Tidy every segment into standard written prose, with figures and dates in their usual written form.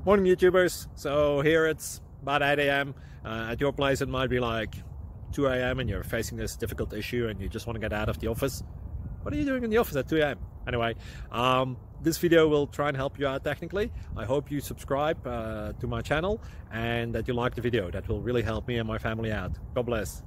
Morning YouTubers. So here it's about 8 a.m. At your place it might be like 2 a.m. and you're facing this difficult issue and you just want to get out of the office. What are you doing in the office at 2 a.m.? Anyway, this video will try and help you out technically. I hope you subscribe to my channel and that you like the video. That will really help me and my family out. God bless.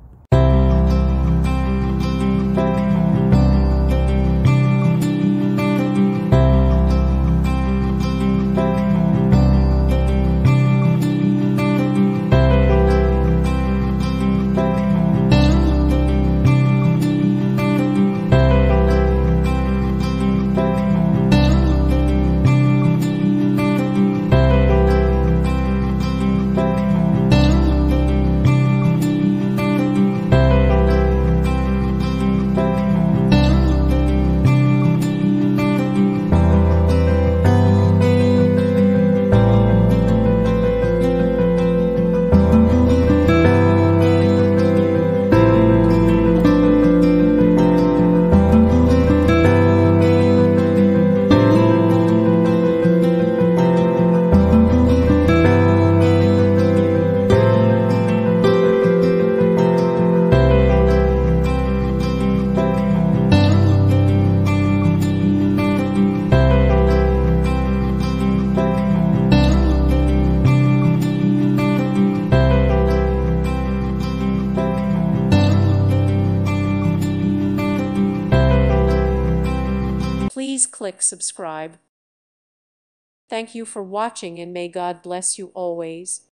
Please click subscribe. Thank you for watching and may God bless you always.